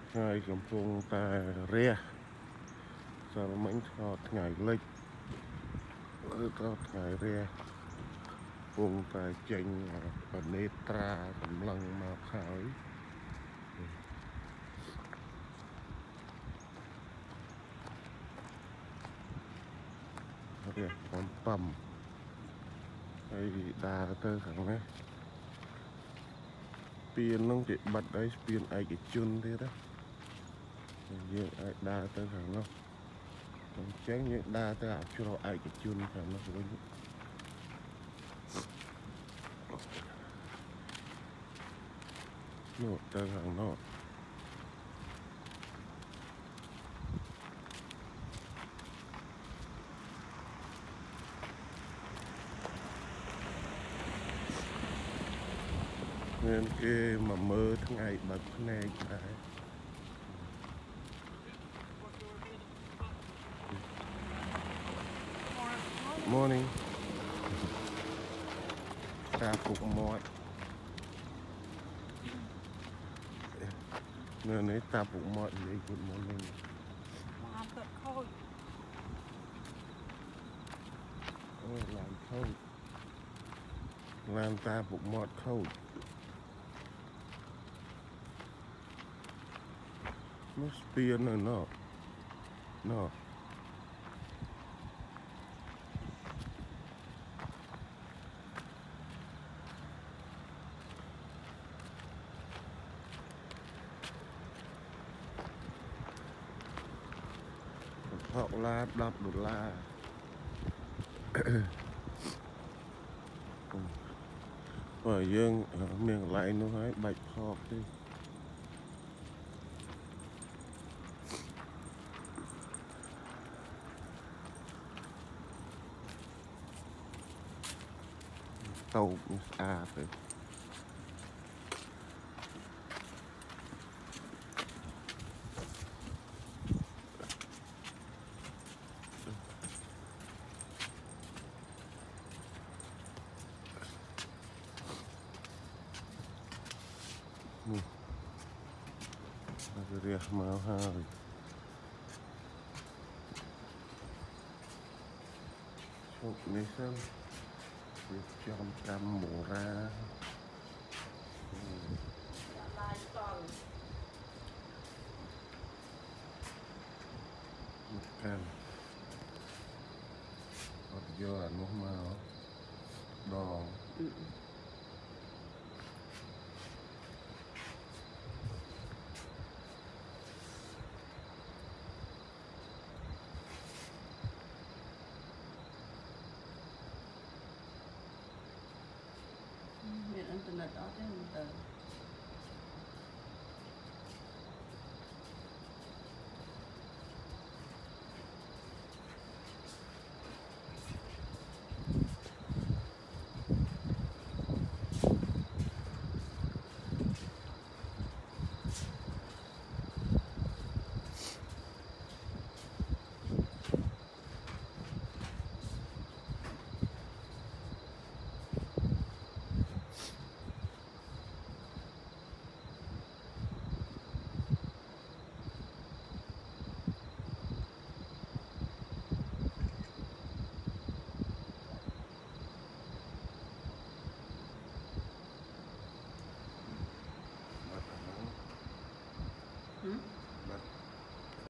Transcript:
ngày cầm phung ta ria sao mình thọt ngày lịch thọt ngày ria phung ta chênh và nê tra cầm lăng mà khởi ria con tầm hay đà tơ khẳng này piên nó chỉ bật đấy piên ai cái chun thế đó như ai đa tơ khẳng nó tránh như đa tơ ảo cho ai cái chun khẳng nó với nó tơ khẳng nó nên cái mà mơ tháng ngày bật này cái morning ta phục mọi nên ấy ta phục mọi gì good morning làm khâu làm ta phục mọi khâu nó spiên rồi nó họ la đập đột la ở dương miệng lại nó hãy bạch họp đi tàu rồi Ria mau hơi chụp này xem việc chọn cam mổ ra cam ở giờ nó màu đỏ internet đó chứ không từ